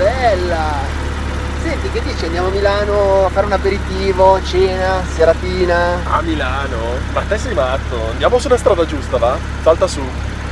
bella! Senti, che dici? Andiamo a Milano a fare un aperitivo, cena, seratina? A Milano? Ma te sei matto? Andiamo sulla strada giusta, va? Salta su.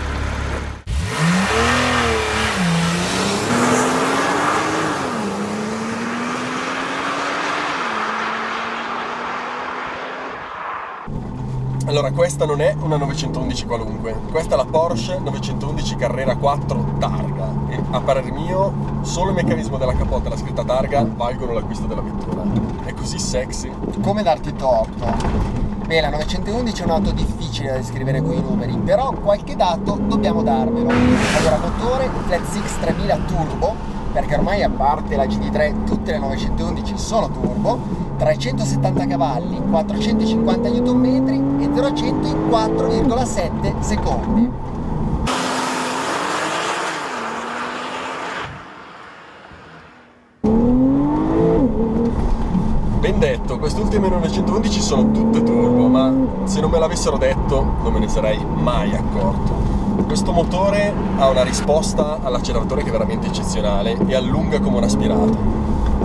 Allora, questa non è una 911 qualunque, questa è la Porsche 911 Carrera 4 Targa e a parer mio solo il meccanismo della capote e la scritta Targa valgono l'acquisto della vettura. È così sexy. Come darti torto? Beh, la 911 è un'auto difficile da descrivere con i numeri, però qualche dato dobbiamo darvelo. Allora, motore Flat Six 3000 turbo, perché ormai a parte la GT3 tutte le 911 sono turbo, 370 cavalli, 450 Nm e 0 a 100 in 4,7 secondi. Ben detto, queste ultime 911 sono tutte turbo, ma se non me l'avessero detto non me ne sarei mai accorto. Questo motore ha una risposta all'acceleratore che è veramente eccezionale e allunga come un aspirato.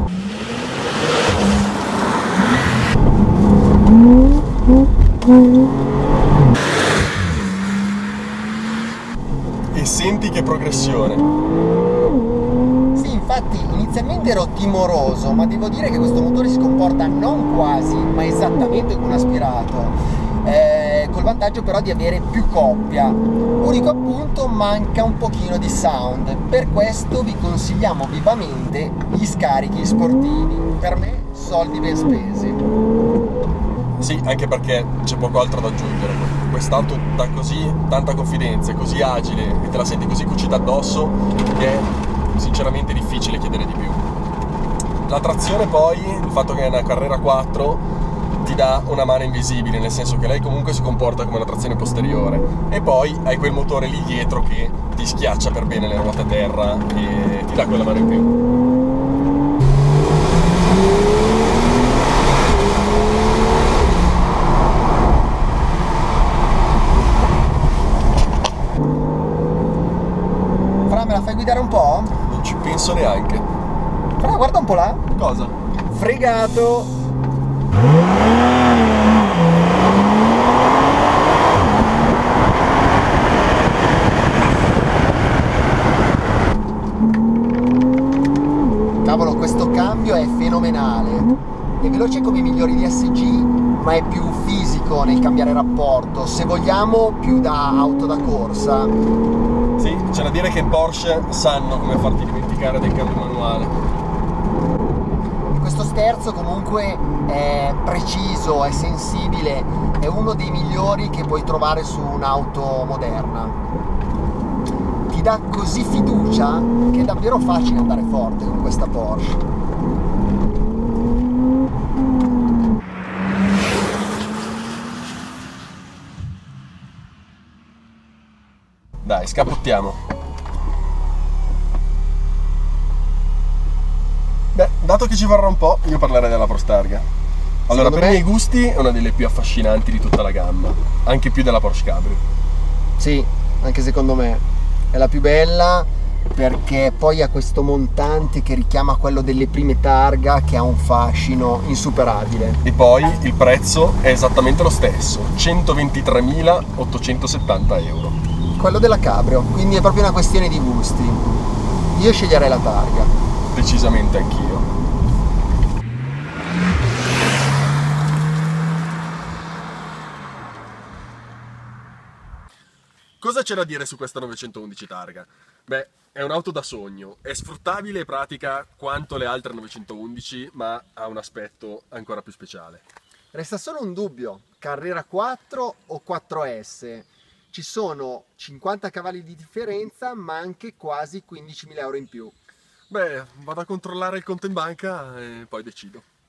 E senti che progressione! Sì, infatti inizialmente ero timoroso, ma devo dire che questo motore si comporta non quasi, ma esattamente come un aspirato. Col vantaggio però di avere più coppia. Unico appunto, manca un pochino di sound. Per questo vi consigliamo vivamente gli scarichi sportivi. Per me soldi ben spesi. Sì, anche perché c'è poco altro da aggiungere. Quest'auto dà così tanta confidenza, è così agile e te la senti così cucita addosso che è sinceramente difficile chiedere di più. La trazione poi, il fatto che è una Carrera 4 ti dà una mano invisibile, nel senso che lei comunque si comporta come una trazione posteriore e poi hai quel motore lì dietro che ti schiaccia per bene le ruote a terra e ti dà quella mano in più. Fra, me la fai guidare un po'? Non ci penso neanche. Fra, guarda un po' là. Cosa? Fregato! Cavolo, questo cambio è fenomenale. È veloce come i migliori DSG, ma è più fisico nel cambiare rapporto, se vogliamo più da auto da corsa. Sì, c'è da dire che in Porsche sanno come farti dimenticare del cambio manuale. Questo sterzo comunque è preciso, è sensibile, è uno dei migliori che puoi trovare su un'auto moderna. Ti dà così fiducia che è davvero facile andare forte con questa Porsche. Dai, scapottiamo. Beh, dato che ci vorrà un po', io parlerei della Prostarga. Allora, Secondo per i me- miei gusti è una delle più affascinanti di tutta la gamma, anche più della Porsche Cabrio. Sì, anche secondo me è la più bella, perché poi ha questo montante che richiama quello delle prime Targa, che ha un fascino insuperabile. E poi il prezzo è esattamente lo stesso, 123.870 euro. Quello della Cabrio, quindi è proprio una questione di gusti. Io sceglierei la Targa. Decisamente anch'io. Cosa c'è da dire su questa 911 Targa? Beh, è un'auto da sogno, è sfruttabile e pratica quanto le altre 911, ma ha un aspetto ancora più speciale. Resta solo un dubbio, Carrera 4 o 4S? Ci sono 50 cavalli di differenza, ma anche quasi 15.000 euro in più. Beh, vado a controllare il conto in banca e poi decido.